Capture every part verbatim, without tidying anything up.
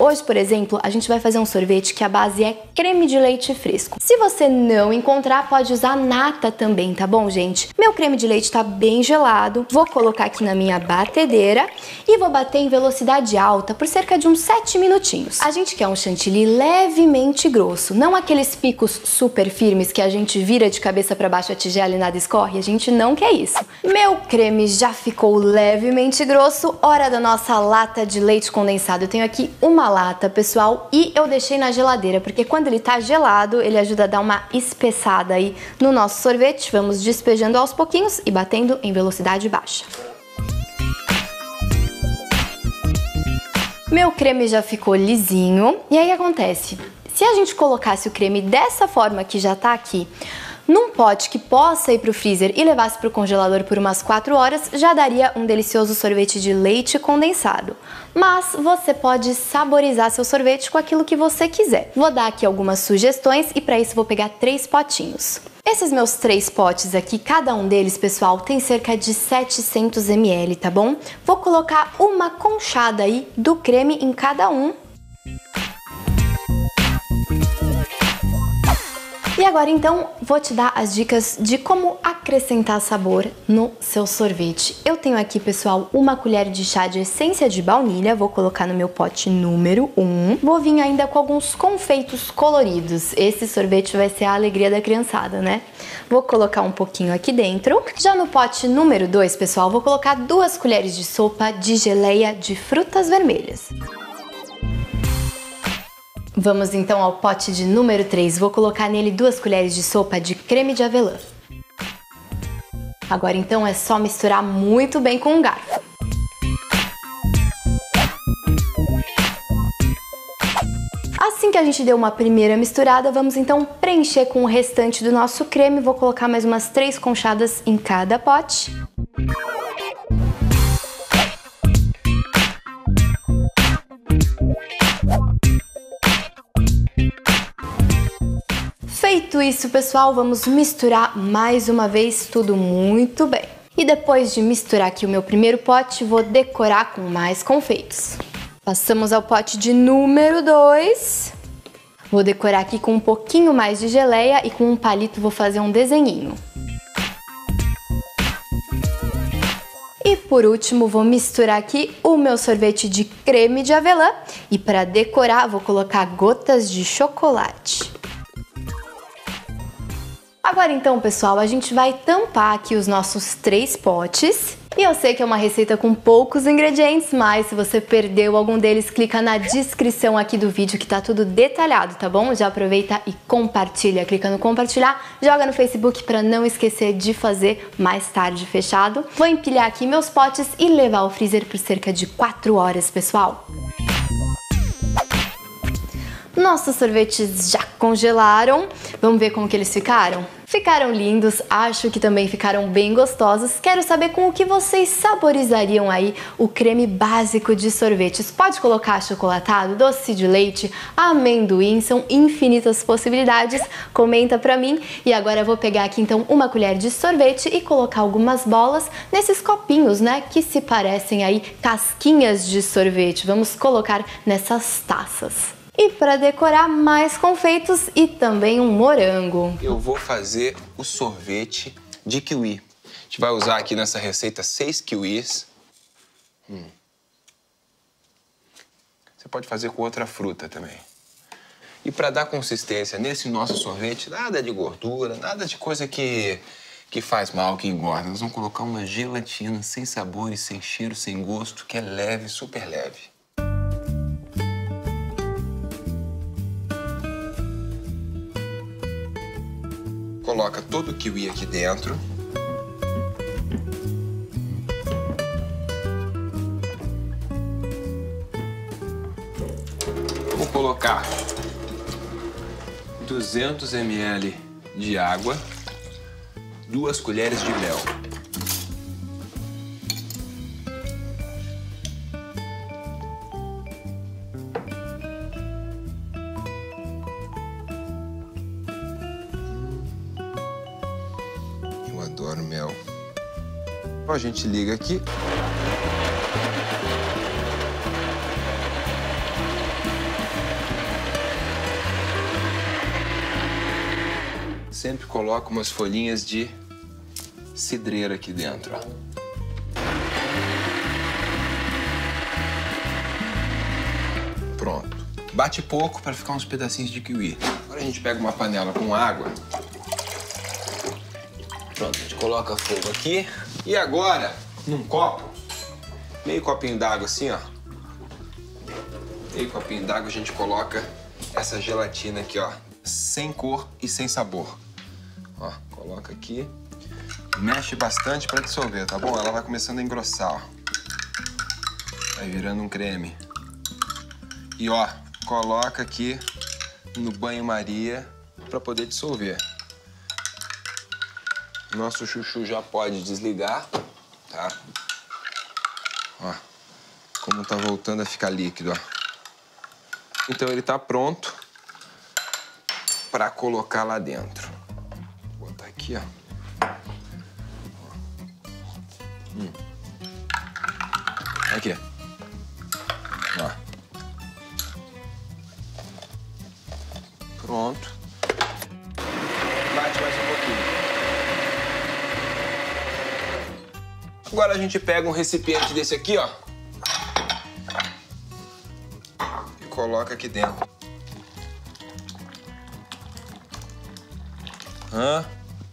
Hoje, por exemplo, a gente vai fazer um sorvete que a base é creme de leite fresco. Se você não encontrar, pode usar nata também, tá bom, gente? Meu creme de leite tá bem gelado, vou colocar aqui na minha batedeira e vou bater em velocidade alta por cerca de uns sete minutinhos. A gente quer um chantilly levemente grosso, não aqueles picos super firmes que a gente vira de cabeça para baixo a tigela e nada escorre, a gente não quer isso. Meu creme já ficou levemente grosso, hora da nossa lata de leite condensado. Eu tenho aqui uma lata, pessoal, e eu deixei na geladeira, porque quando ele tá gelado, ele ajuda a dar uma espessada aí no nosso sorvete. Vamos despejando aos pouquinhos e batendo em velocidade baixa. Meu creme já ficou lisinho, e aí acontece, se a gente colocasse o creme dessa forma que já tá aqui, num pote que possa ir para o freezer e levasse para o congelador por umas quatro horas, já daria um delicioso sorvete de leite condensado. Mas você pode saborizar seu sorvete com aquilo que você quiser. Vou dar aqui algumas sugestões e para isso vou pegar três potinhos. Esses meus três potes aqui, cada um deles, pessoal, tem cerca de setecentos mililitros, tá bom? Vou colocar uma conchada aí do creme em cada um. E agora então vou te dar as dicas de como acrescentar sabor no seu sorvete. Eu tenho aqui, pessoal, uma colher de chá de essência de baunilha, vou colocar no meu pote número um. Vou vir ainda com alguns confeitos coloridos. Esse sorvete vai ser a alegria da criançada, né? Vou colocar um pouquinho aqui dentro. Já no pote número dois, pessoal, vou colocar duas colheres de sopa de geleia de frutas vermelhas. Vamos então ao pote de número três, vou colocar nele duas colheres de sopa de creme de avelã. Agora então é só misturar muito bem com um garfo. Assim que a gente deu uma primeira misturada, vamos então preencher com o restante do nosso creme. Vou colocar mais umas três conchadas em cada pote. Feito isso, pessoal, vamos misturar mais uma vez tudo muito bem. E depois de misturar aqui o meu primeiro pote, vou decorar com mais confeitos. Passamos ao pote de número dois. Vou decorar aqui com um pouquinho mais de geleia e com um palito vou fazer um desenhinho. E por último, vou misturar aqui o meu sorvete de creme de avelã. E para decorar, vou colocar gotas de chocolate. Agora então, pessoal, a gente vai tampar aqui os nossos três potes. E eu sei que é uma receita com poucos ingredientes, mas se você perdeu algum deles, clica na descrição aqui do vídeo que tá tudo detalhado, tá bom? Já aproveita e compartilha. Clica no compartilhar, joga no Facebook para não esquecer de fazer mais tarde fechado. Vou empilhar aqui meus potes e levar ao freezer por cerca de quatro horas, pessoal. Nossos sorvetes já congelaram. Vamos ver como que eles ficaram? Ficaram lindos, acho que também ficaram bem gostosos. Quero saber com o que vocês saborizariam aí o creme básico de sorvetes. Pode colocar achocolatado, doce de leite, amendoim, são infinitas possibilidades. Comenta pra mim. E agora eu vou pegar aqui então uma colher de sorvete e colocar algumas bolas nesses copinhos, né, que se parecem aí casquinhas de sorvete. Vamos colocar nessas taças. E para decorar, mais confeitos e também um morango. Eu vou fazer o sorvete de kiwi. A gente vai usar aqui nessa receita seis kiwis. Hum. Você pode fazer com outra fruta também. E para dar consistência nesse nosso sorvete, nada de gordura, nada de coisa que, que faz mal, que engorda. Nós vamos colocar uma gelatina sem sabor e sem cheiro, sem gosto, que é leve, super leve. Coloca todo o kiwi aqui dentro. Vou colocar duzentos mililitros de água, duas colheres de mel. Adoro mel. A gente liga aqui. sempre coloco umas folhinhas de cidreira aqui dentro, ó. Pronto. Bate pouco para ficar uns pedacinhos de kiwi. Agora a gente pega uma panela com água. Pronto, a gente coloca fogo aqui. E agora, num copo, meio copinho d'água assim, ó. Meio copinho d'água a gente coloca essa gelatina aqui, ó. Sem cor e sem sabor. Ó, coloca aqui. Mexe bastante para dissolver, tá bom? Ela vai começando a engrossar, ó. Vai virando um creme. E ó, coloca aqui no banho-maria para poder dissolver. Nosso chuchu já pode desligar, tá? Ó, como tá voltando a ficar líquido, ó. Então ele tá pronto para colocar lá dentro. Vou botar aqui, ó. Hum. Aqui. Ó. Pronto. Bate mais um pouquinho. Agora a gente pega um recipiente desse aqui, ó. E coloca aqui dentro. Hã?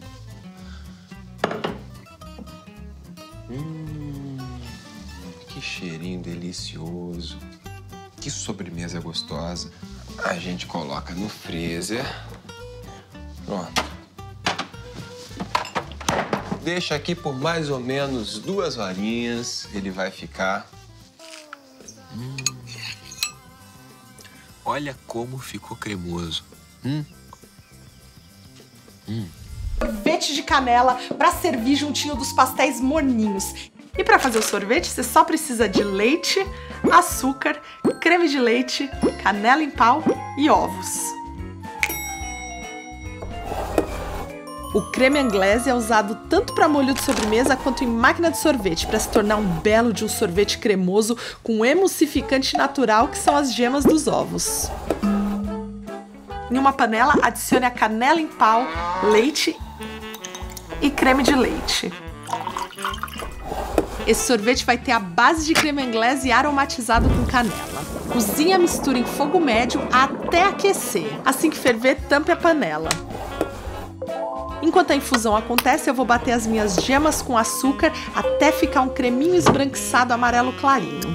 Hum, que cheirinho delicioso. Que sobremesa gostosa. A gente coloca no freezer. Pronto. Deixa aqui por mais ou menos duas horinhas. Ele vai ficar... Hum. Olha como ficou cremoso. Hum. Hum. Sorvete de canela para servir juntinho dos pastéis moninhos. E para fazer o sorvete, você só precisa de leite, açúcar, creme de leite, canela em pau e ovos. O creme anglaise é usado tanto para molho de sobremesa quanto em máquina de sorvete, para se tornar um belo de um sorvete cremoso com um emulsificante natural que são as gemas dos ovos. Em uma panela, adicione a canela em pau, leite e creme de leite. Esse sorvete vai ter a base de creme anglaise aromatizado com canela. Cozinhe a mistura em fogo médio até aquecer. Assim que ferver, tampe a panela. Enquanto a infusão acontece, eu vou bater as minhas gemas com açúcar até ficar um creminho esbranquiçado amarelo clarinho.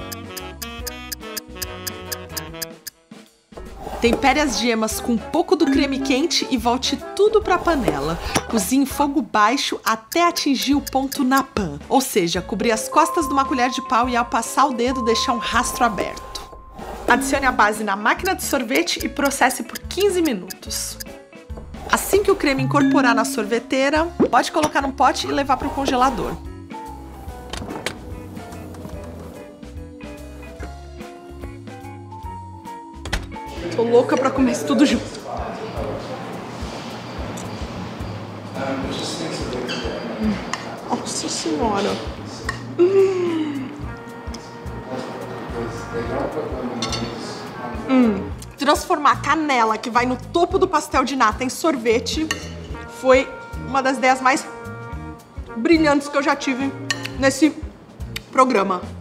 Tempere as gemas com um pouco do creme quente e volte tudo para a panela. Cozinhe em fogo baixo até atingir o ponto Napan, ou seja, cobrir as costas de uma colher de pau e ao passar o dedo deixar um rastro aberto. Adicione a base na máquina de sorvete e processe por quinze minutos. Assim que o creme incorporar na sorveteira, pode colocar num pote e levar para o congelador. Tô louca pra comer isso tudo junto. Hum. Nossa senhora. Hum. Hum. Transformar a canela que vai no topo do pastel de nata em sorvete foi uma das ideias mais brilhantes que eu já tive nesse programa.